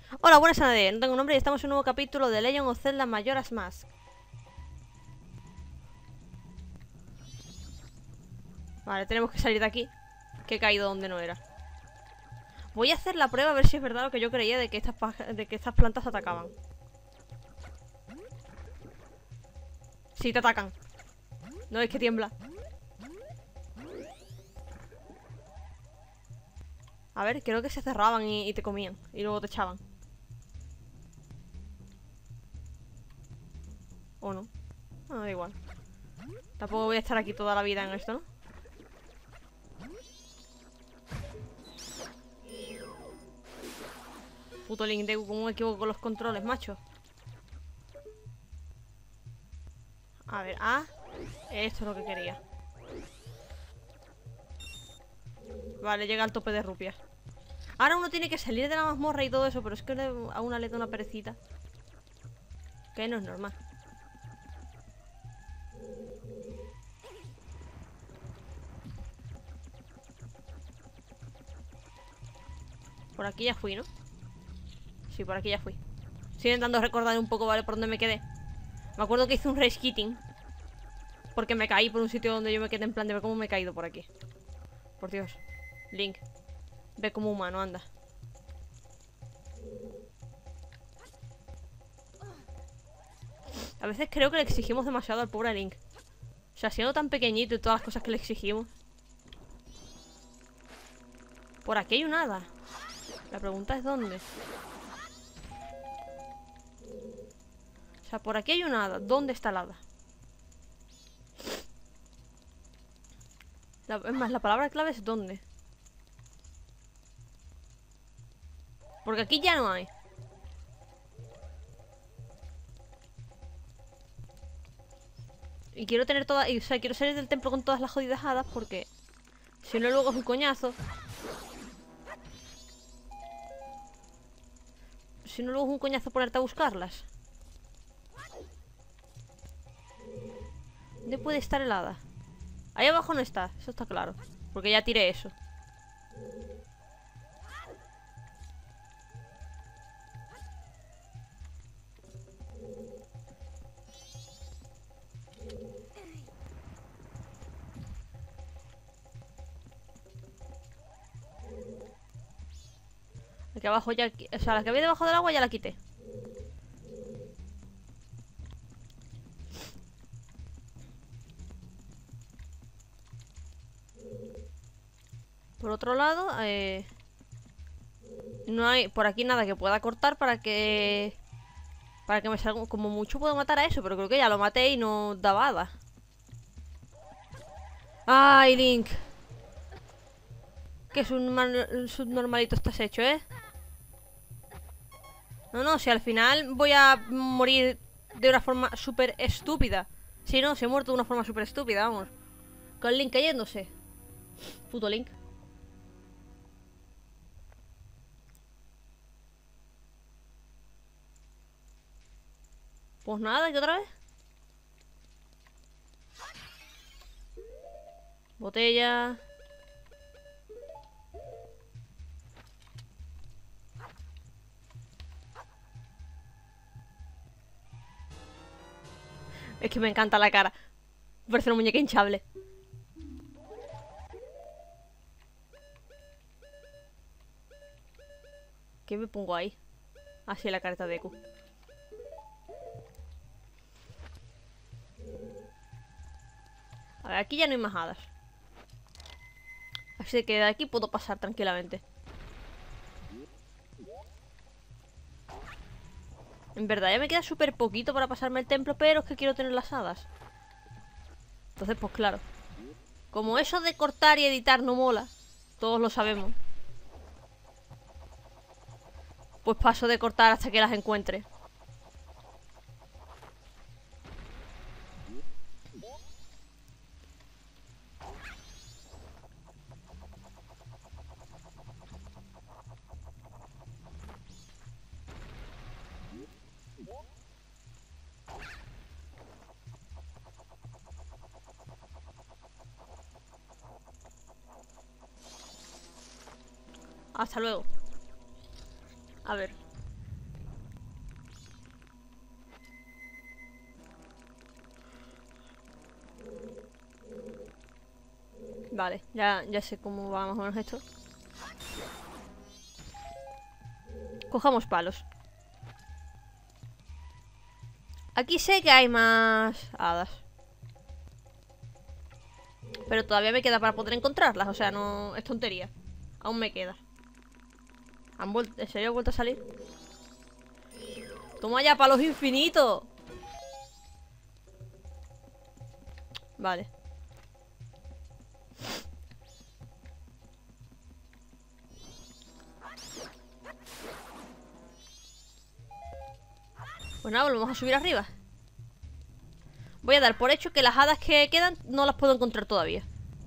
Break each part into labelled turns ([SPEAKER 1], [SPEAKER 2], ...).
[SPEAKER 1] Hola, buenas a nadie. No tengo nombre y estamos en un nuevo capítulo de Legend of Zelda Majora's Mask. Vale, tenemos que salir de aquí. Que he caído donde no era. Voy a hacer la prueba a ver si es verdad lo que yo creía de que estas plantas atacaban. Sí, te atacan. No es que tiembla. A ver, creo que se cerraban y te comían. Y luego te echaban. ¿O no? Ah, da igual. Tampoco voy a estar aquí toda la vida en esto, ¿no? Puto Link de cómo me equivoco con los controles, macho. A ver, esto es lo que quería. Vale, llega al tope de rupias. Ahora uno tiene que salir de la mazmorra y todo eso, pero es que a una le da una perecita. Que no es normal. Por aquí ya fui, ¿no? Sí, por aquí ya fui. Estoy intentando recordar un poco, ¿vale? Por dónde me quedé. Me acuerdo que hice un race quitting. Porque me caí por un sitio donde yo me quedé en plan de ver cómo me he caído por aquí. Por Dios. Link. Ve como humano, anda. A veces creo que le exigimos demasiado al pobre Link. O sea, siendo tan pequeñito y todas las cosas que le exigimos. Por aquí hay un hada. La pregunta es ¿dónde? O sea, por aquí hay un hada. ¿Dónde está el hada? Es más, la palabra clave es ¿dónde? Porque aquí ya no hay. Y quiero tener todas... O sea, quiero salir del templo con todas las jodidas hadas porque... Si no, luego es un coñazo. Si no, luego es un coñazo ponerte a buscarlas. ¿Dónde puede estar el hada? Ahí abajo no está, eso está claro. Porque ya tiré eso. Aquí abajo ya... O sea, la que había debajo del agua ya la quité. Por otro lado, no hay por aquí nada que pueda cortar para que... Para que me salga... Como mucho puedo matar a eso, pero creo que ya lo maté y no daba hada. ¡Ay, Link! Qué subnormalito estás hecho, ¿eh? No, no, si al final voy a morir de una forma súper estúpida. Si no, se ha muerto de una forma súper estúpida, vamos. Con Link cayéndose. Puto Link. Pues nada, ¿y otra vez? Botella. Es que me encanta la cara. Parece una muñeca hinchable. ¿Qué me pongo ahí? Así la careta de Deku. A ver, aquí ya no hay más hadas. Así que de aquí puedo pasar tranquilamente. En verdad ya me queda súper poquito para pasarme el templo, pero es que quiero tener las hadas. Entonces, pues claro. Como eso de cortar y editar no mola, todos lo sabemos, pues paso de cortar hasta que las encuentre. Hasta luego. A ver. Vale, ya sé cómo va más o menos esto. Cojamos palos. Aquí sé que hay más hadas. Pero todavía me queda para poder encontrarlas. O sea, no es tontería. Aún me queda. ¿En serio han vuelto a salir? Toma ya palos infinitos. Vale. Pues nada, volvemos a subir arriba. Voy a dar por hecho que las hadas que quedan no las puedo encontrar todavía.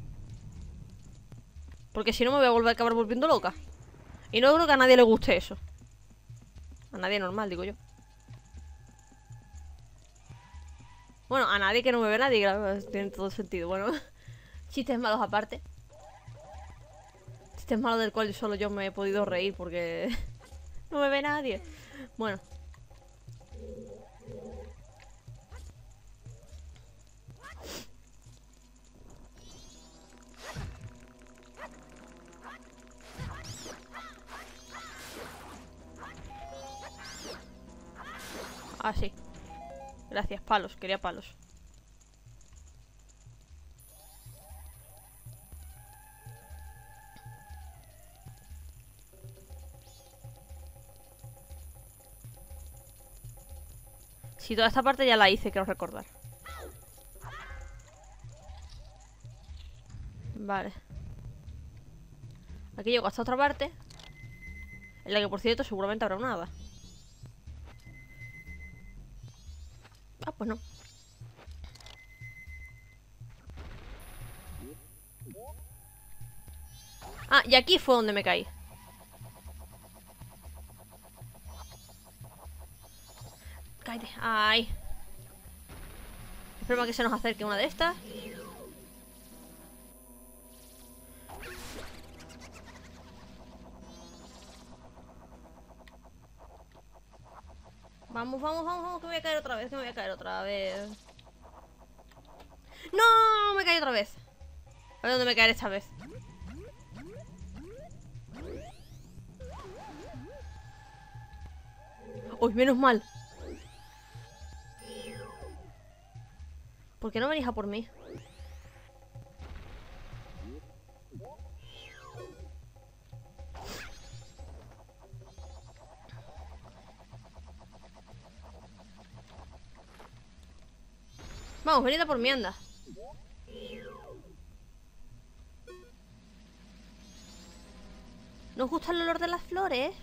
[SPEAKER 1] Porque si no me voy a volver a acabar volviendo loca. Y no creo que a nadie le guste eso. A nadie normal, digo yo. Bueno, a nadie que no me ve nadie, claro, tiene todo sentido. Bueno, chistes malos aparte. Chistes malos del cual solo yo me he podido reír porque no me ve nadie. Bueno. Ah, sí. Gracias, palos, quería palos. Sí, toda esta parte ya la hice, quiero recordar. Vale. Aquí llego hasta otra parte. En la que, por cierto, seguramente habrá una hada. Ah, pues no. Ah, y aquí fue donde me caí. Cállate. Ay. Espero que se nos acerque una de estas. Vamos, vamos, vamos, vamos, que me voy a caer otra vez, que me voy a caer otra vez. ¡No! Me caí otra vez. A ver dónde me caeré esta vez. Uy, menos mal. ¿Por qué no venís a por mí? Vamos, venid a por mí, anda. ¿No os gusta el olor de las flores?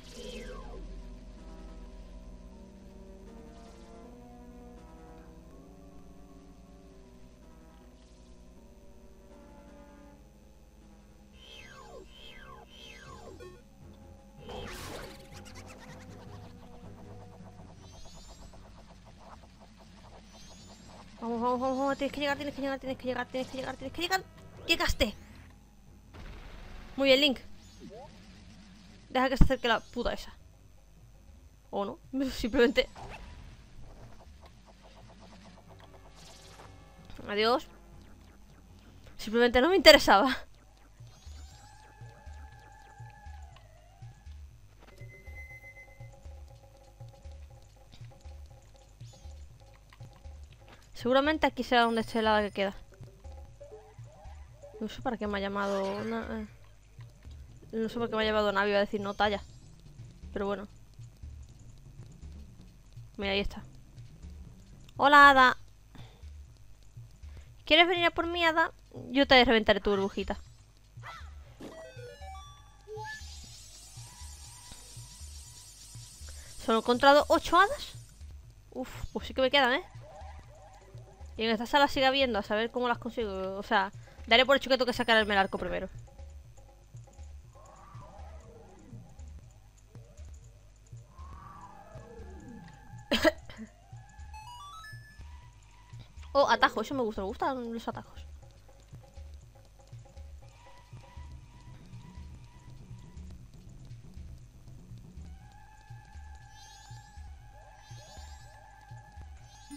[SPEAKER 1] Vamos, vamos, vamos, vamos. Tienes que llegar, tienes que llegar, tienes que llegar, tienes que llegar, tienes que llegar. ¡Llegaste! Muy bien, Link. Deja que se acerque la puta esa. O no, simplemente. Adiós. Simplemente no me interesaba. Seguramente aquí será donde esté la que queda. No sé para qué me ha llamado no sé por qué me ha llamado Navi, iba a decir no talla. Pero bueno. Mira, ahí está. Hola, Hada. ¿Quieres venir a por mí, Hada? Yo te reventaré tu burbujita. Solo he encontrado 8 hadas. Uf, pues sí que me quedan, ¿eh? Y en esta sala sigue habiendo, a saber cómo las consigo. O sea, daré por hecho que tengo que sacarme el arco primero. Oh, atajo, eso me gustan los atajos.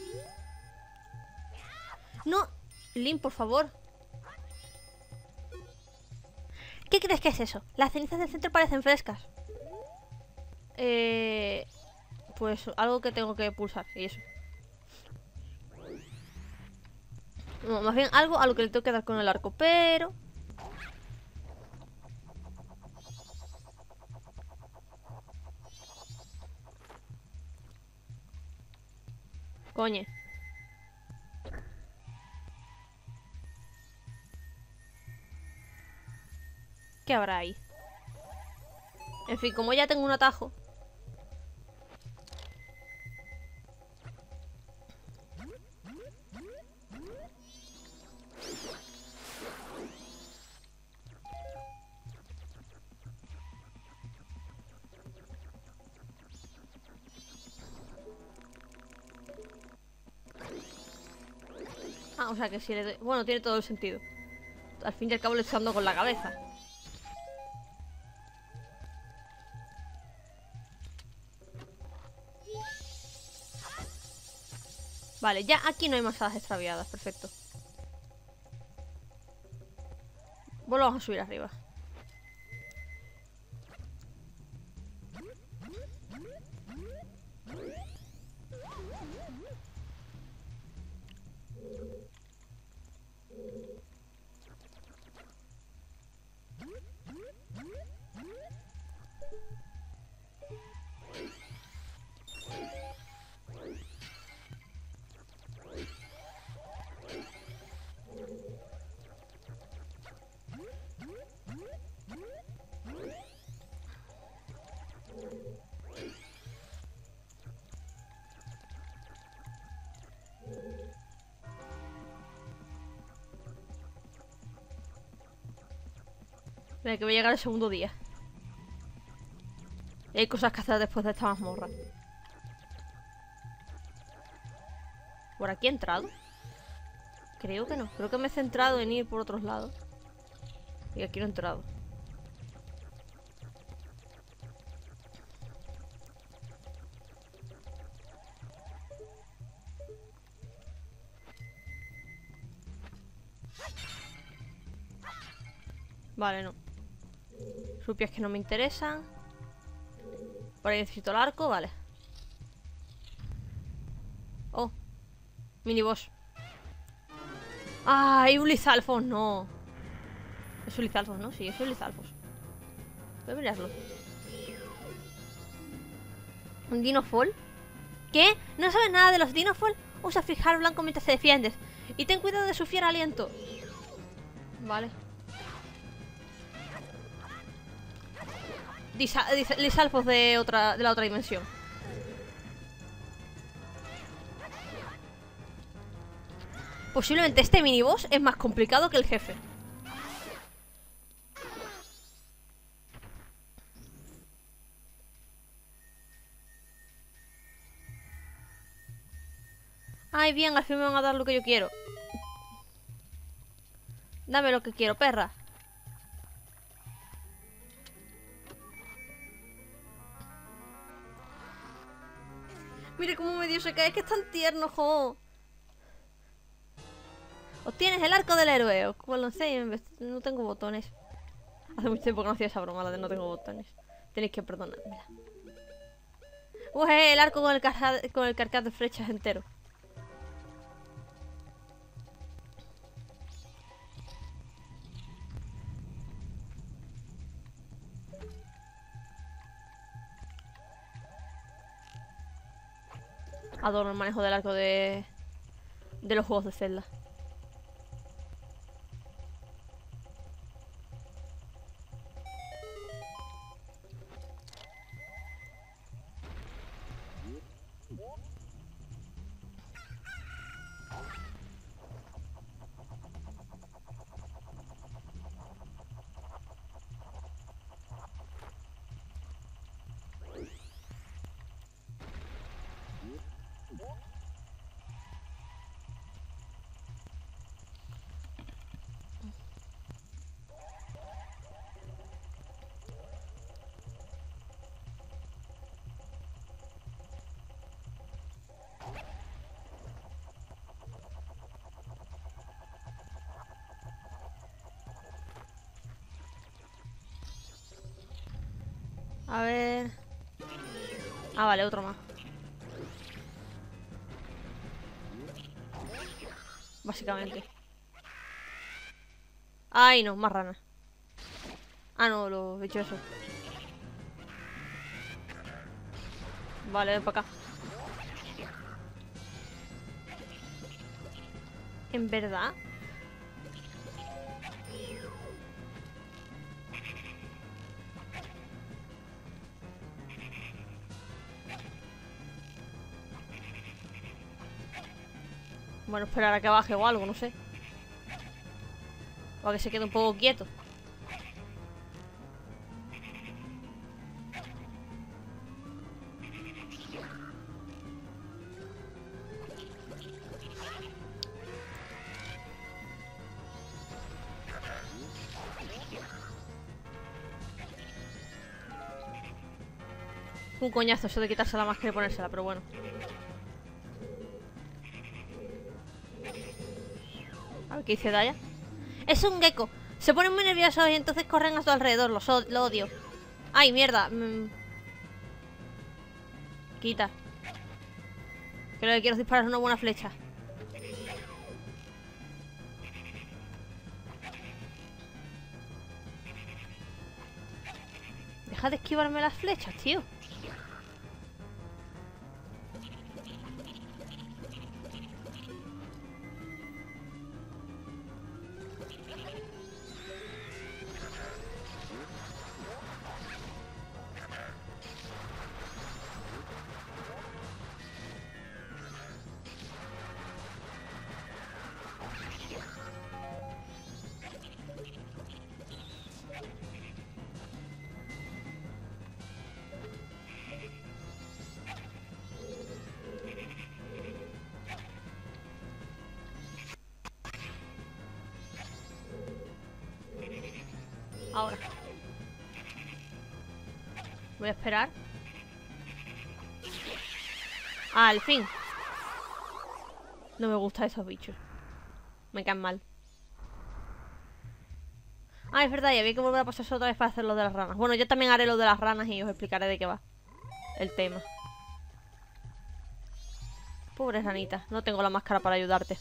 [SPEAKER 1] No, Link, por favor. crees que es eso? Las cenizas del centro parecen frescas. Pues algo que tengo que pulsar. Y eso. No, más bien algo a lo que le tengo que dar con el arco. Pero... Coño. ¿Qué habrá ahí? En fin, como ya tengo un atajo. Ah, o sea que si le doy... Bueno, tiene todo el sentido. Al fin y al cabo le estoy dando con la cabeza. Vale, ya aquí no hay más hadas extraviadas. Perfecto. Volvamos a subir arriba. Venga, que voy a llegar el segundo día. Y hay cosas que hacer después de esta mazmorra. ¿Por aquí he entrado? Creo que no. Creo que me he centrado en ir por otros lados. Y aquí no he entrado. Vale, no. Rupias que no me interesan. Por ahí necesito el arco, vale. Oh, miniboss. Ah, hay un Lizalfos, no. Es un Lizalfos, ¿no? Sí, es un Lizalfos. Voy a mirarlo. ¿Un Dinofall? ¿Qué? ¿No sabes nada de los Dinofall? Usa fijar blanco mientras te defiendes. Y ten cuidado de su fiel aliento. Vale. Lizalfos de la otra dimensión. Posiblemente este miniboss es más complicado que el jefe. Ay, bien, al fin me van a dar lo que yo quiero. Dame lo que quiero, perra. Mire cómo medio se cae, es que es tan tierno, jo. Obtienes el arco del héroe. Bueno, no tengo botones. Hace mucho tiempo que no hacía esa broma, la de no tengo botones. Tenéis que perdonármela. El arco con el carcaj de flechas entero. Adoro el manejo del arco de los juegos de Zelda. A ver... Ah, vale, otro más. Básicamente. Ay, no, más ranas. Ah, no, los bichos esos. Vale, ven para acá. ¿En verdad? Bueno, esperar a que baje o algo, no sé. O a que se quede un poco quieto. Un coñazo eso de quitarse la máscara y ponérsela, pero bueno. A ver qué dice Daya. Es un gecko. Se ponen muy nerviosos y entonces corren a su alrededor. Lo odio. Ay, mierda. Quita. Que lo que quiero es disparar una buena flecha. Deja de esquivarme las flechas, tío. Ahora. Voy a esperar. Ah, al fin. No me gustan esos bichos. Me caen mal. Ah, es verdad, y había que volver a pasarse otra vez para hacer lo de las ranas. Bueno, yo también haré lo de las ranas y os explicaré de qué va el tema. Pobre ranita, no tengo la máscara para ayudarte.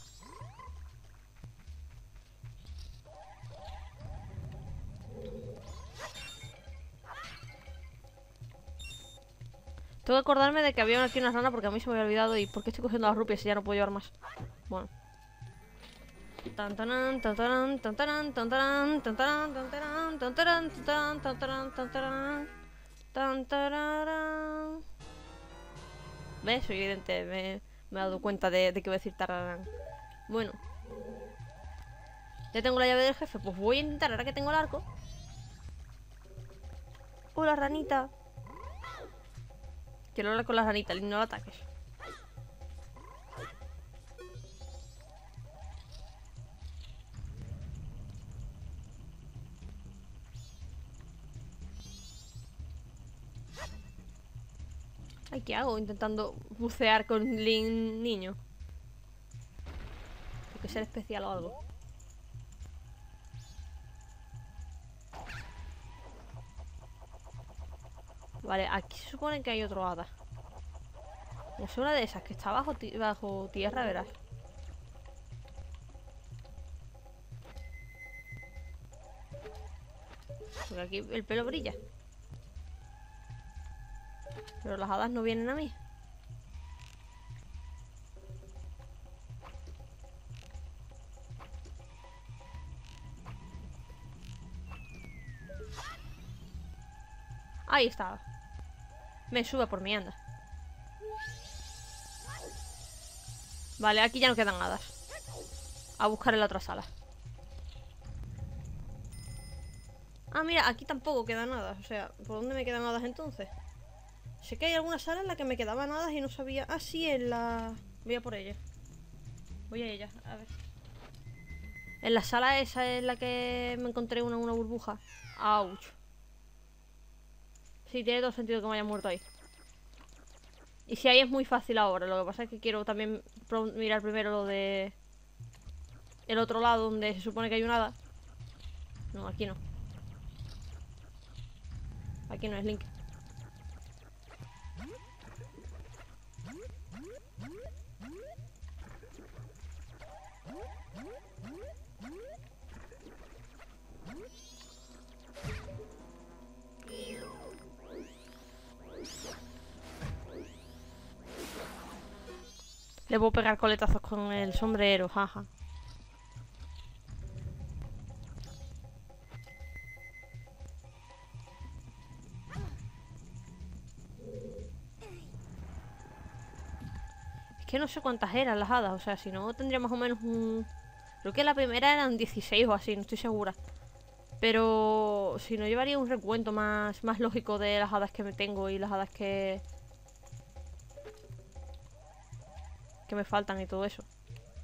[SPEAKER 1] Tengo que acordarme de que había aquí una rana porque a mí se me había olvidado. ¿Y por qué estoy cogiendo las rupias si ya no puedo llevar más? Bueno. ¿Ves? Soy evidente, me he dado cuenta de que voy a decir tararán. Bueno. Ya tengo la llave del jefe, pues voy a intentar, ahora que tengo el arco. Hola, ranita. Quiero hablar con la ranita, no la ataques. Ay, ¿qué hago? Intentando bucear con Link niño. Hay que ser especial o algo. Vale, aquí se supone que hay otro hada. No sé, una de esas que está bajo tierra, verás. Porque aquí el pelo brilla. Pero las hadas no vienen a mí. Ahí estaba. Me sube por mí, anda. Vale, aquí ya no quedan hadas. A buscar en la otra sala. Ah, mira, aquí tampoco quedan hadas. O sea, ¿por dónde me quedan hadas entonces? Sé que hay alguna sala en la que me quedaban hadas y no sabía... Ah, sí, en la... Voy a por ella. Voy a ella, a ver. En la sala esa es la que me encontré una burbuja. Ouch. Sí, tiene todo sentido que me haya muerto ahí. Y si ahí es muy fácil ahora. Lo que pasa es que quiero también mirar primero lo de... El otro lado donde se supone que hay un hada. No, aquí no. Aquí no es Link. Le puedo pegar coletazos con el sombrero, jaja. Es que no sé cuántas eran las hadas, o sea, si no tendría más o menos un... Creo que la primera eran 16 o así, no estoy segura. Pero si no, llevaría un recuento más lógico de las hadas que me tengo y las hadas que me faltan y todo eso.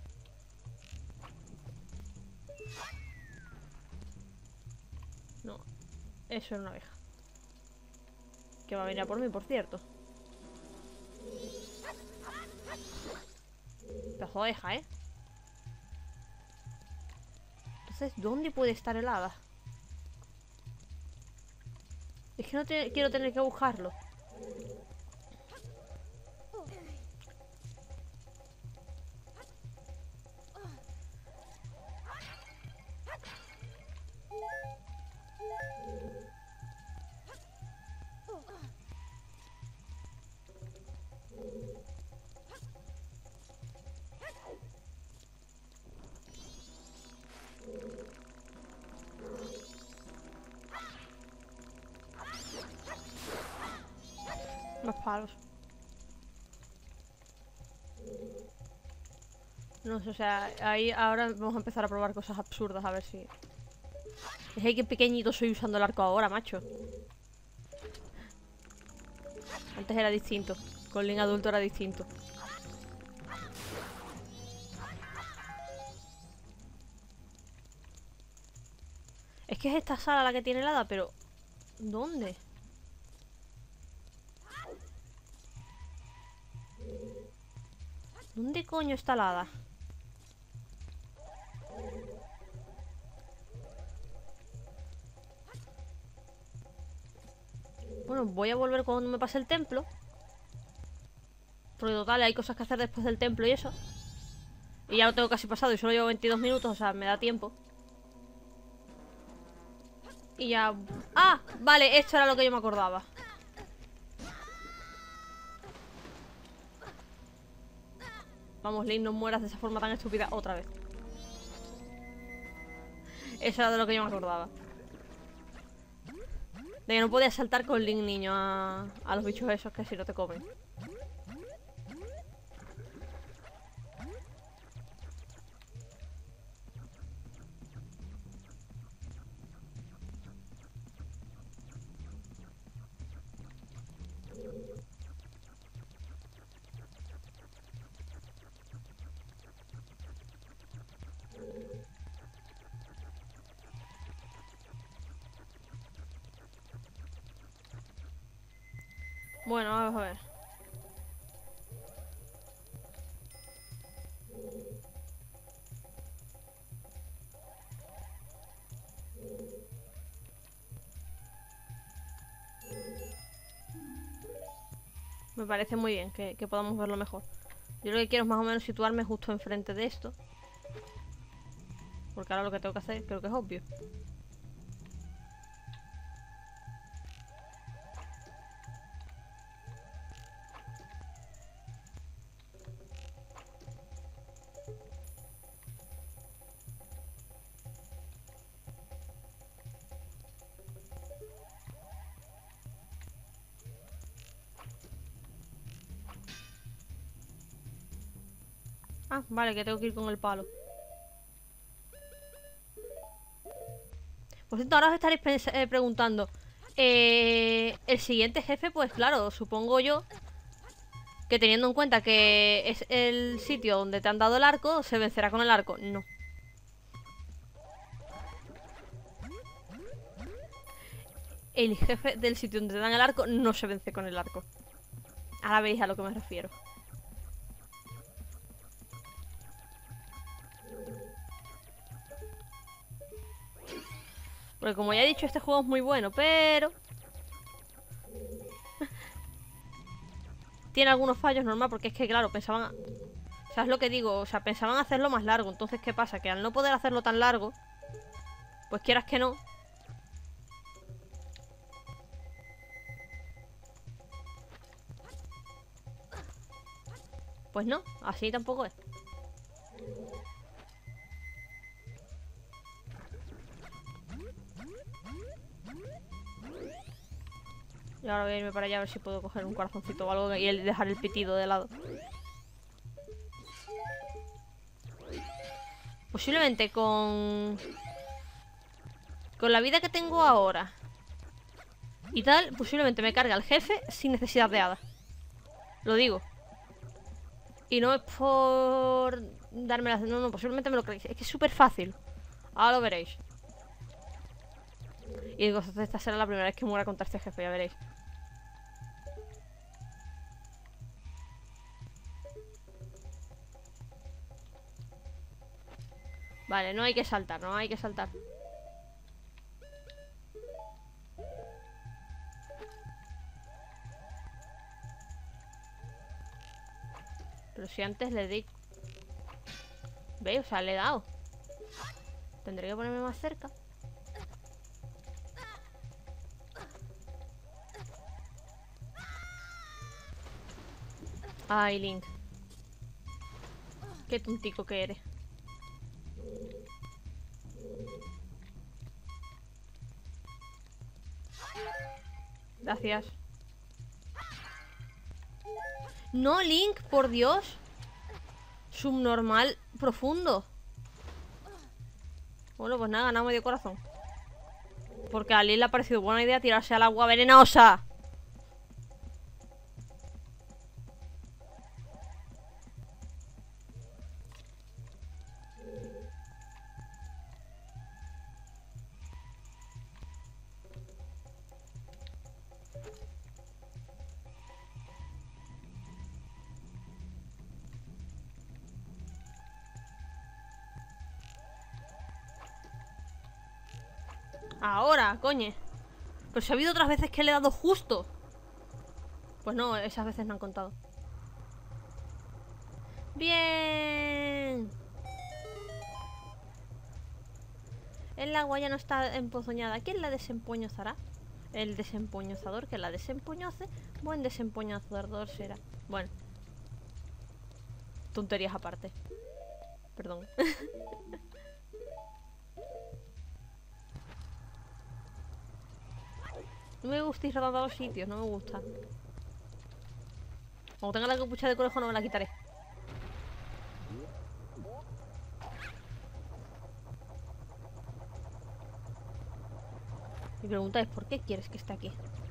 [SPEAKER 1] No, eso era una abeja. Que va a venir a por mí, por cierto. Pedazo de abeja, ¿eh? Entonces, ¿dónde puede estar el hada? Es que no quiero tener que buscarlo. Más palos. No sé, o sea, ahí ahora vamos a empezar a probar cosas absurdas, a ver si... Es que pequeñito soy usando el arco ahora, macho. Antes era distinto. Con Link adulto era distinto. Es que es esta sala la que tiene el hada, pero... ¿dónde? ¿Dónde coño está el hada? Bueno, voy a volver cuando me pase el templo. Porque total, hay cosas que hacer después del templo y eso. Y ya lo tengo casi pasado y solo llevo 22 minutos, o sea, me da tiempo. Y ya... ¡Ah! Vale, esto era lo que yo me acordaba. Vamos, Link, no mueras de esa forma tan estúpida otra vez. Eso era de lo que yo me acordaba. De que no podías saltar con Link niño a los bichos esos que si no te comen. Bueno, vamos a ver. Me parece muy bien que podamos verlo mejor. Yo lo que quiero es más o menos situarme justo enfrente de esto. Porque ahora lo que tengo que hacer creo que es obvio. Ah, vale, que tengo que ir con el palo. Por cierto, ahora os estaréis preguntando. El siguiente jefe, pues claro, supongo yo que teniendo en cuenta que es el sitio donde te han dado el arco, se vencerá con el arco. No. El jefe del sitio donde te dan el arco no se vence con el arco. Ahora veis a lo que me refiero. Porque como ya he dicho, este juego es muy bueno, pero... tiene algunos fallos, normal, porque es que, claro, pensaban... ¿Sabes lo que digo? O sea, pensaban hacerlo más largo. Entonces, ¿qué pasa? Que al no poder hacerlo tan largo, pues quieras que no... Pues no, así tampoco es. Y ahora voy a irme para allá a ver si puedo coger un corazoncito o algo y dejar el pitido de lado. Posiblemente con la vida que tengo ahora y tal, posiblemente me cargue al jefe sin necesidad de hadas. Lo digo. Y no es por darme las... No, posiblemente me lo creéis. Es que es súper fácil. Ahora lo veréis. Y digo, esta será la primera vez que muera contra este jefe, ya veréis. Vale, no hay que saltar, no hay que saltar. Pero si antes le di... ¿Veis? O sea, le he dado. Tendré que ponerme más cerca. Ay, Link. Qué tontico que eres. Gracias. No, Link, por Dios. Subnormal profundo. Bueno, pues nada, ganamos medio corazón. Porque a Link le ha parecido buena idea tirarse al agua venenosa. Ahora, coño. Pero si ha habido otras veces que le he dado justo. Pues no, esas veces no han contado. Bien. El agua ya no está empozoñada. ¿Quién la desempoñozará? El desempoñozador que la desempoñoce. Buen desempoñozador será. Bueno. Tonterías aparte. Perdón. No me gusta ir rodando a los sitios, no me gusta. Como tenga la capucha de conejo no me la quitaré. Mi pregunta es, ¿por qué quieres que esté aquí?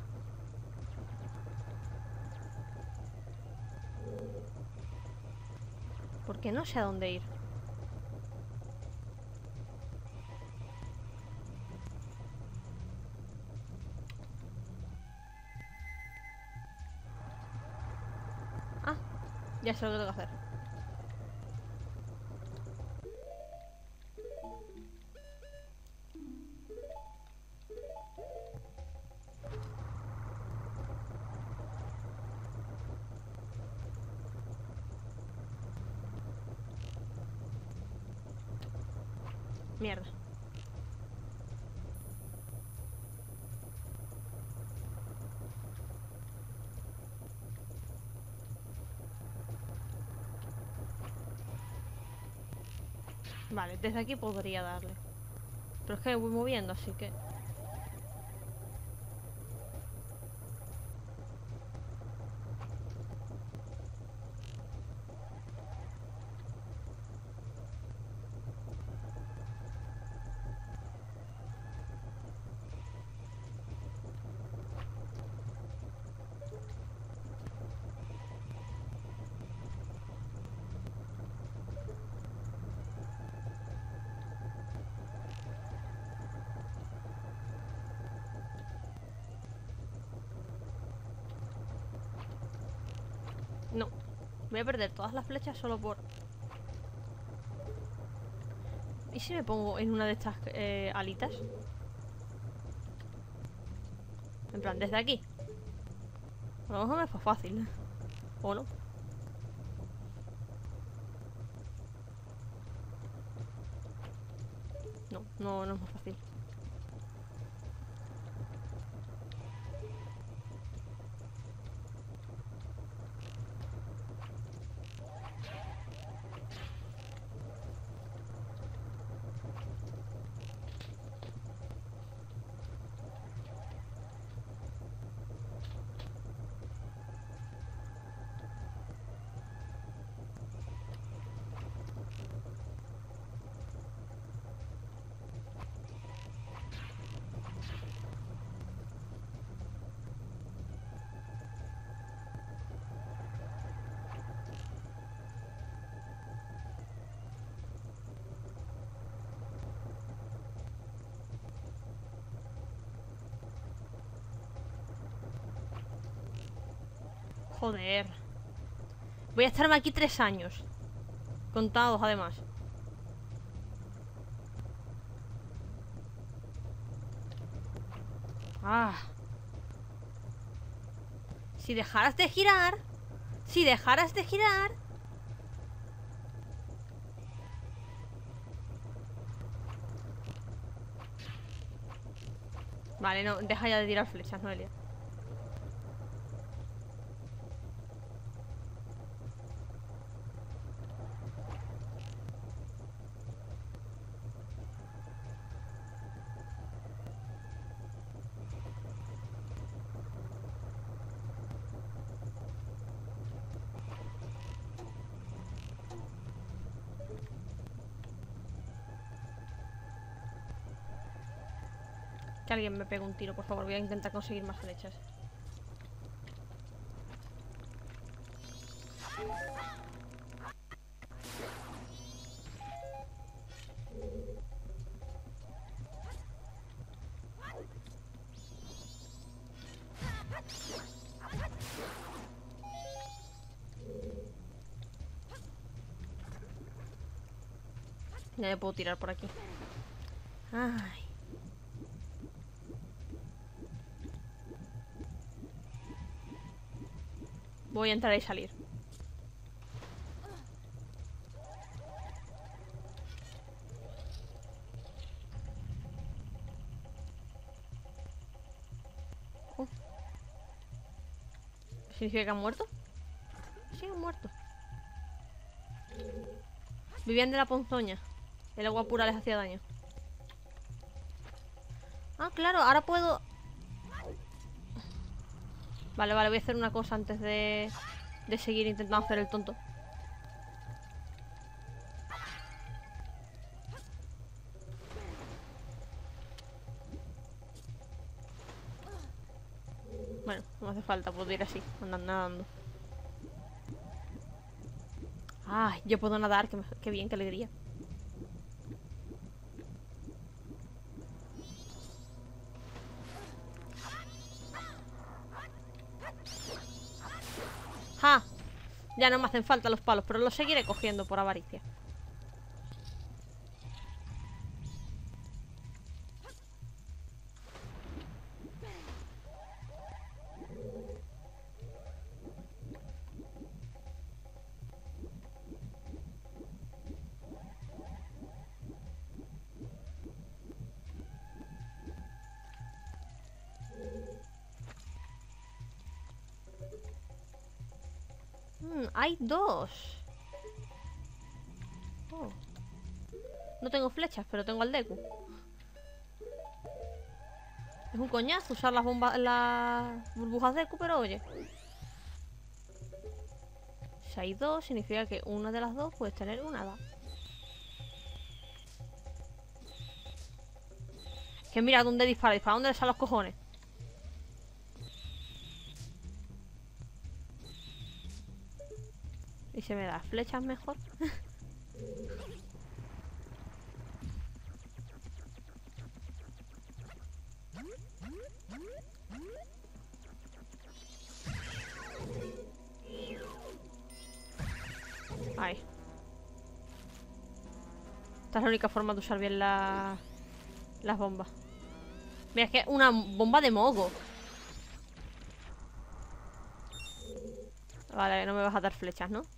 [SPEAKER 1] Porque no sé a dónde ir. Ah, ya sé lo que tengo que hacer. Mierda. Vale, desde aquí podría darle. Pero es que me voy moviendo, así que... No. Voy a perder todas las flechas solo por... ¿Y si me pongo en una de estas alitas? En plan, desde aquí. A lo mejor me fue fácil. ¿O no? No es más fácil. Joder. Voy a estarme aquí 3 años. Contados, además. Ah. Si dejaras de girar. Si dejaras de girar. Vale, no, deja ya de tirar flechas, Noelia. Que alguien me pegue un tiro, por favor. Voy a intentar conseguir más flechas. Ya me puedo tirar por aquí. Ay. Voy a entrar y salir. ¿Significa que han muerto? Sí, han muerto. Vivían de la ponzoña. El agua pura les hacía daño. Ah, claro, ahora puedo... Vale, voy a hacer una cosa antes de seguir intentando hacer el tonto. Bueno, no hace falta, puedo ir así, andando, nadando. Ay, yo puedo nadar, qué bien, qué alegría. ¡Ja! Ya no me hacen falta los palos, pero los seguiré cogiendo por avaricia. Hay 2. Oh. No tengo flechas, pero tengo al Deku. Es un coñazo usar las bombas, las burbujas Deku, pero oye. Si hay 2, significa que una de las 2 puedes tener una hada. Que mira dónde dispara, dónde le salen los cojones. Y se me da flechas mejor. Ahí. Esta es la única forma de usar bien las bombas. Mira, es que una bomba de mogo. Vale, no me vas a dar flechas, ¿no?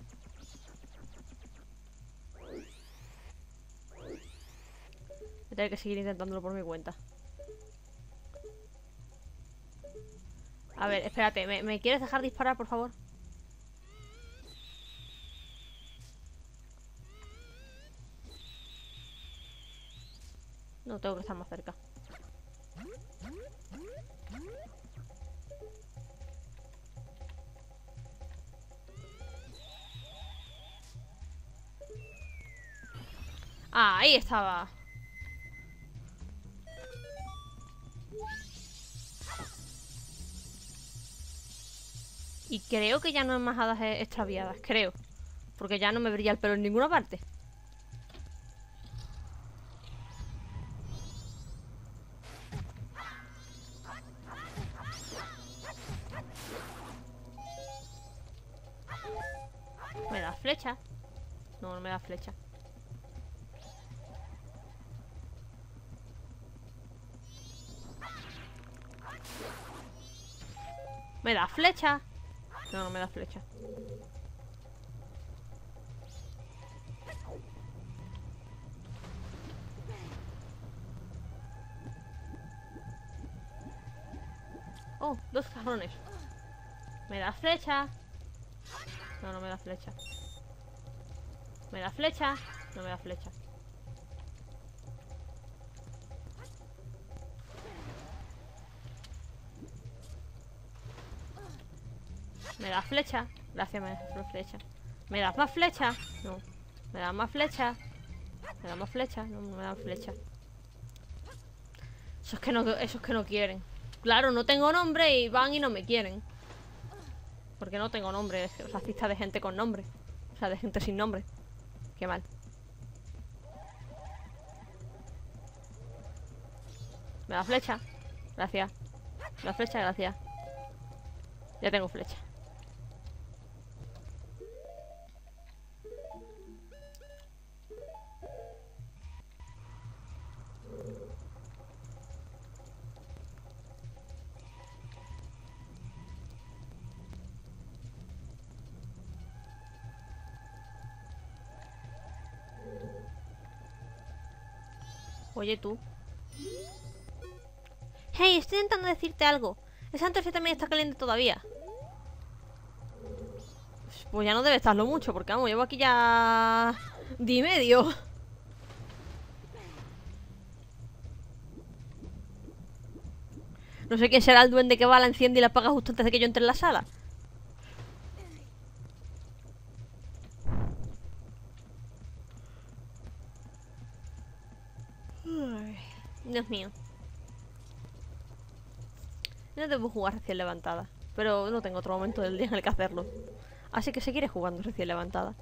[SPEAKER 1] Voy a tener que seguir intentándolo por mi cuenta. A ver, espérate, ¿me quieres dejar disparar, por favor? No, tengo que estar más cerca. Ah, ahí estaba. Y creo que ya no hay más hadas extraviadas, creo. Porque ya no me brilla el pelo en ninguna parte. ¿Me da flecha? No, no me da flecha. ¿Me da flecha? No, no me da flecha. Oh, dos cabrones. ¿Me da flecha? No, no me da flecha. ¿Me da flecha? No me da flecha. ¿Me da flecha? Gracias, me das flecha. ¿Me das más flecha? No. ¿Me das más flecha? ¿Me das más flecha? No, no me dan flecha. Esos que no quieren. Claro, no tengo nombre y van y no me quieren. Porque no tengo nombre. Es racista de gente con nombre. O sea, de gente sin nombre. Qué mal. ¿Me da flecha? Gracias. ¿Me da flecha? Gracias. Ya tengo flecha. Oye, tú. Hey, estoy intentando decirte algo. Esa antorcha también está caliente todavía. Pues ya no debe estarlo mucho, porque vamos, llevo aquí ya... de medio. No sé quién será el duende que va, la enciende y la apaga justo antes de que yo entre en la sala. Ay, Dios mío. No debo jugar recién levantada, pero no tengo otro momento del día en el que hacerlo. Así que seguiré jugando recién levantada.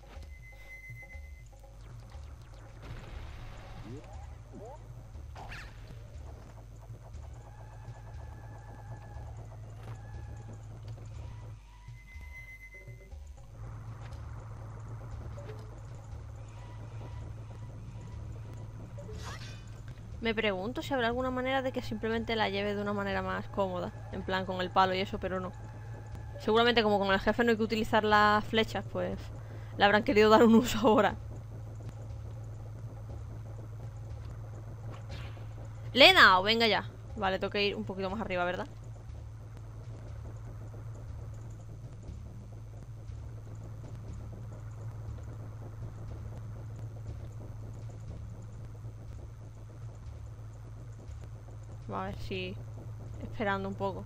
[SPEAKER 1] Me pregunto si habrá alguna manera de que simplemente la lleve de una manera más cómoda. En plan con el palo y eso, pero no. Seguramente como con el jefe no hay que utilizar las flechas, pues le habrán querido dar un uso ahora. ¡Lena! Venga ya. Vale, tengo que ir un poquito más arriba, ¿verdad? A ver si... esperando un poco.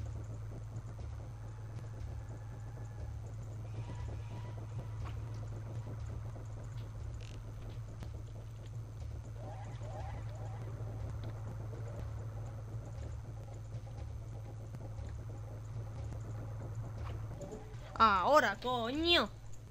[SPEAKER 1] ¡Ahora, coño!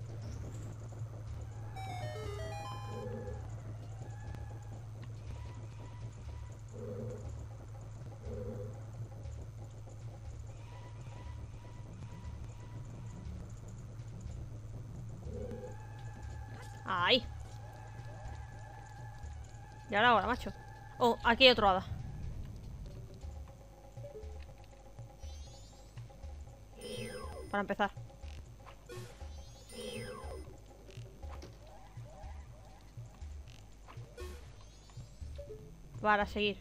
[SPEAKER 1] ¡Ay! Y ahora, macho. Oh, aquí hay otro hada. Para empezar. Para seguir.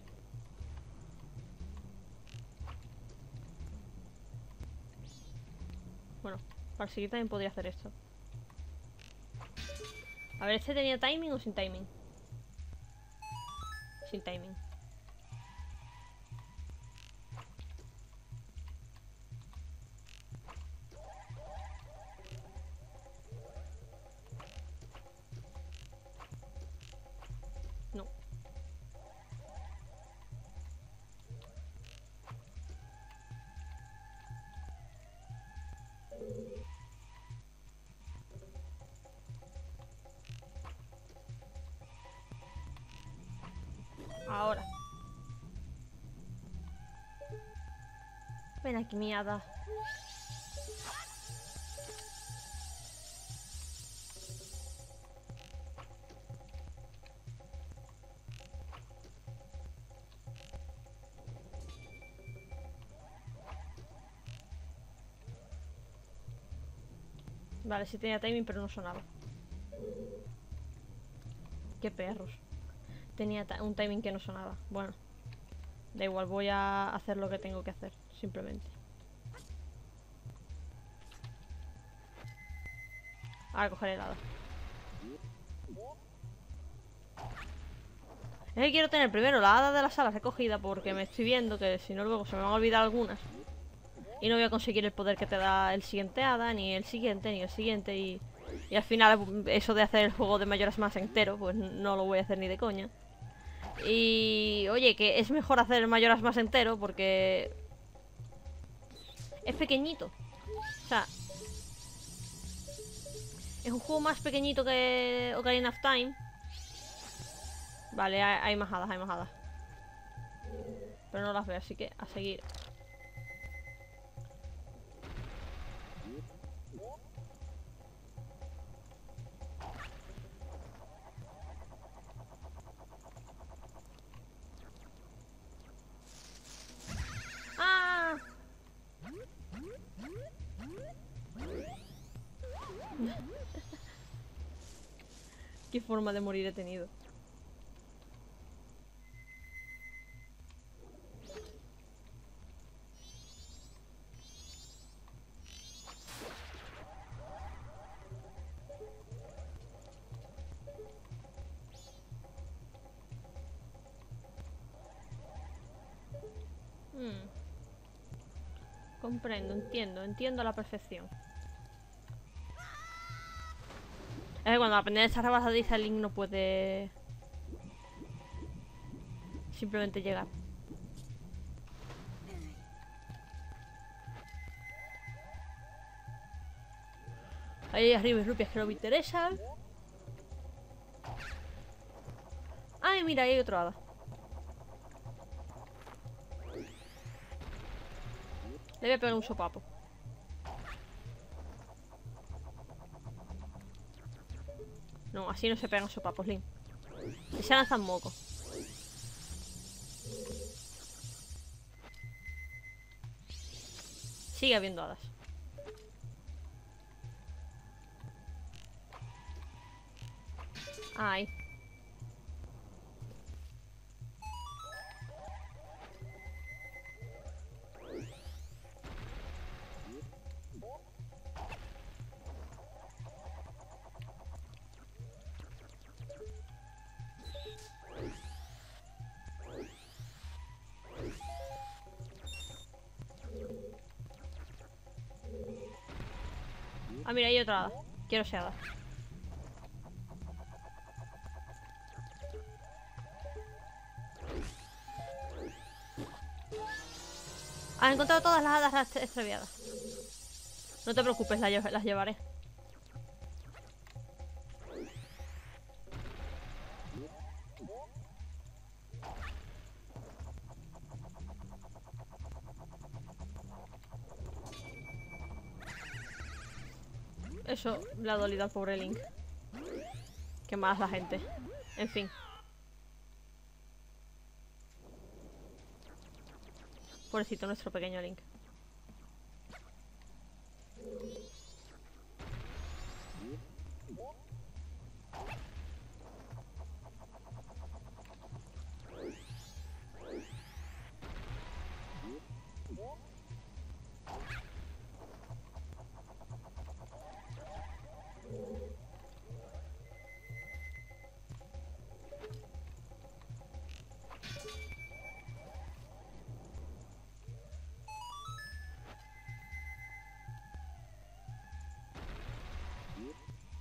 [SPEAKER 1] Bueno, para seguir también podría hacer esto. A ver, ¿este tenía timing o sin timing? Sin timing. No. Ahora. Ven aquí, mi hada. Vale, sí tenía timing, pero no sonaba. Qué perros. Tenía un timing que no sonaba. Bueno, da igual, voy a hacer lo que tengo que hacer, simplemente. Ahora coger helado. Es que quiero tener primero la hada de las alas recogida, porque me estoy viendo que si no luego se me van a olvidar algunas. Y no voy a conseguir el poder que te da el siguiente hada, ni el siguiente, ni el siguiente. Y al final eso de hacer el juego de Majora's Mask entero, pues no lo voy a hacer ni de coña. Y oye, que es mejor hacer el Majora's Mask entero porque es pequeñito. O sea, es un juego más pequeñito que Ocarina of Time. Vale, hay más hadas, hay más hadas. Pero no las veo, así que a seguir. ¡Ah! ¿Qué forma de morir he tenido? Comprendo, entiendo a la perfección. Es que cuando la pendiente está rebasadiza, el Link no puede simplemente llegar. Ahí arriba hay rupias que no me interesan. Ay, mira, ahí hay otro hada. Le voy a pegar un sopapo. No, así no se pegan sopapos, Link. Y se lanzan moco. Sigue habiendo hadas. Ay. Ah, mira, hay otra hada. Quiero esa hada. Has encontrado todas las hadas extraviadas. No te preocupes, las llevaré. Eso le ha dolido al pobre Link. Qué mala es la gente. En fin. Pobrecito nuestro pequeño Link.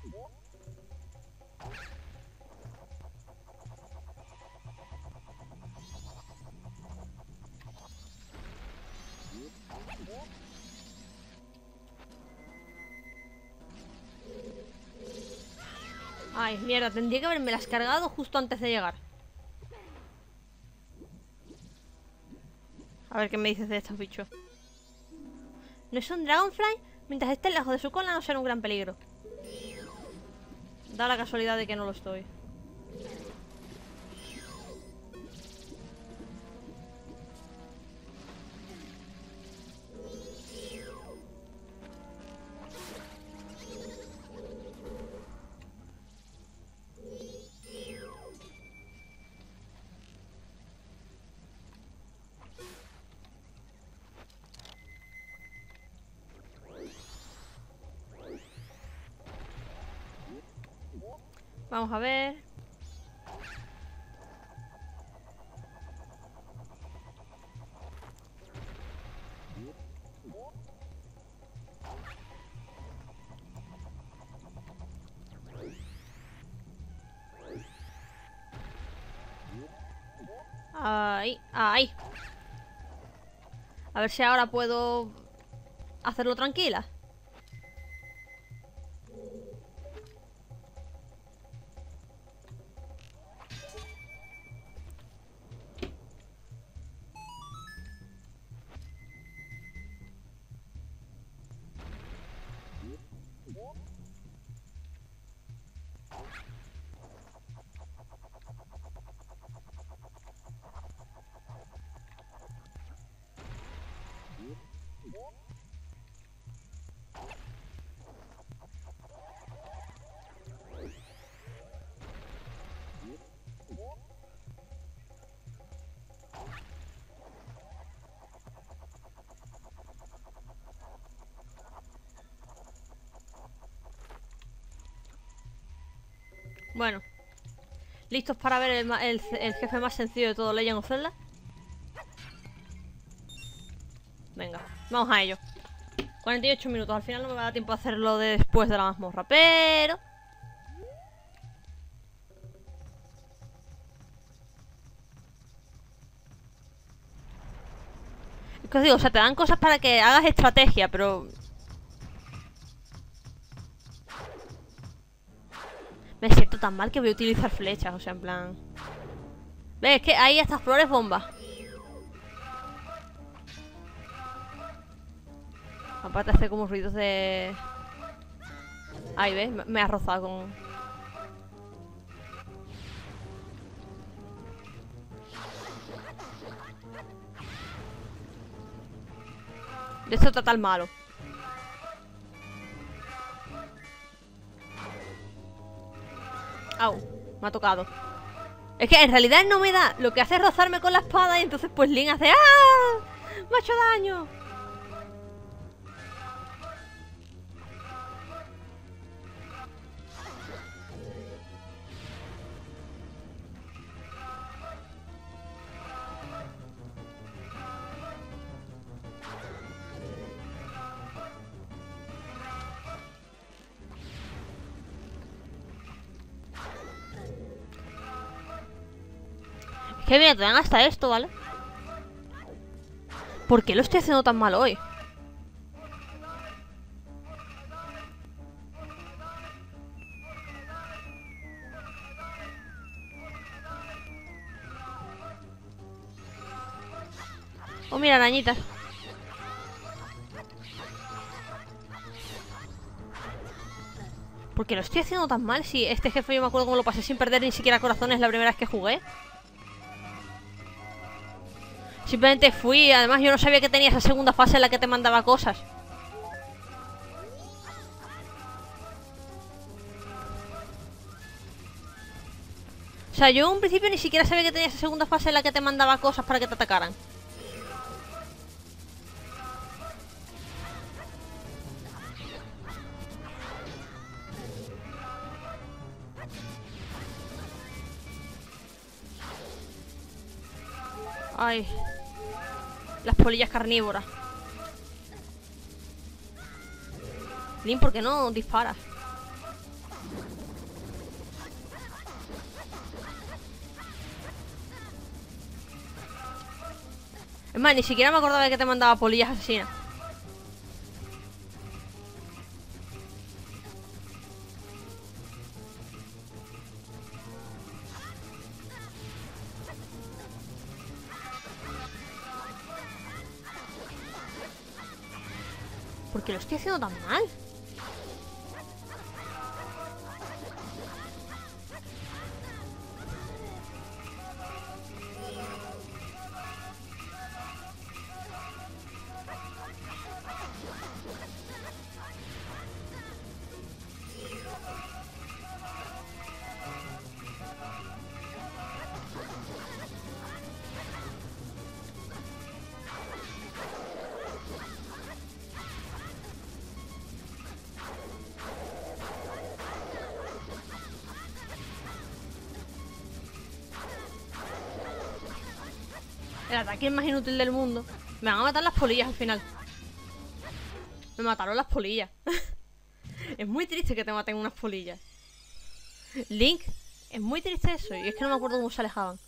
[SPEAKER 1] Ay, mierda, tendría que haberme las cargado justo antes de llegar. A ver qué me dices de estos bichos. ¿No es un Dragonfly? Mientras esté lejos de su cola no será un gran peligro. Da la casualidad de que no lo estoy. Vamos a ver. Ahí, ahí. A ver si ahora puedo hacerlo tranquila. Bueno, ¿listos para ver el jefe más sencillo de todo Legend of Zelda? Venga, vamos a ello. 48 minutos, al final no me va a dar tiempo a hacerlo después de la mazmorra, pero... Es que os digo, o sea, te dan cosas para que hagas estrategia, pero... Me siento tan mal que voy a utilizar flechas, o sea, en plan... ¿Ves? Es que hay estas flores bombas. Aparte hace como ruidos de... Ahí, ¿ves? Me ha rozado con... De esto está tan malo. Au, me ha tocado. Es que en realidad no me da. Lo que hace es rozarme con la espada y entonces pues Link hace ¡ah! Me ha hecho daño. Que mira, te dan hasta esto, ¿vale? ¿Por qué lo estoy haciendo tan mal hoy? Oh, mira, arañitas. ¿Por qué lo estoy haciendo tan mal? Si este jefe yo me acuerdo cómo lo pasé sin perder ni siquiera corazones la primera vez que jugué. Simplemente fui, además yo no sabía que tenía esa segunda fase en la que te mandaba cosas. O sea, yo en un principio ni siquiera sabía que tenía esa segunda fase en la que te mandaba cosas para que te atacaran. Ay. Las polillas carnívoras. Link, ¿por qué no disparas? Es más, ni siquiera me acordaba de que te mandaba polillas asesinas. ¿Por qué lo estoy haciendo tan mal? El ataque más inútil del mundo. Me van a matar las polillas al final. Me mataron las polillas. Es muy triste que te maten unas polillas. Link, es muy triste eso. Y es que no me acuerdo cómo se alejaban.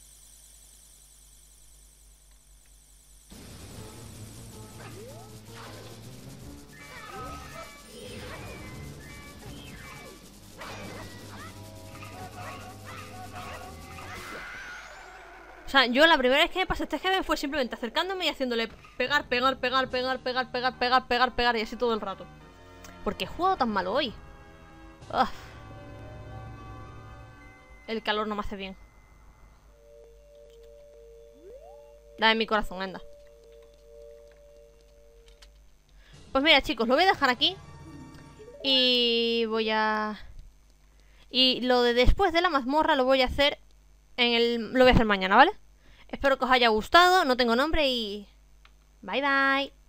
[SPEAKER 1] O sea, yo la primera vez que me pasé este jefe fue simplemente acercándome y haciéndole pegar, pegar, pegar, pegar, pegar, pegar, pegar, pegar, pegar y así todo el rato. ¿Por qué he jugado tan mal hoy? Uf. El calor no me hace bien. Dame mi corazón, anda. Pues mira, chicos, lo voy a dejar aquí. Y voy a... Y lo de después de la mazmorra lo voy a hacer lo voy a hacer mañana, ¿vale? Espero que os haya gustado, no tengo nombre y... Bye bye.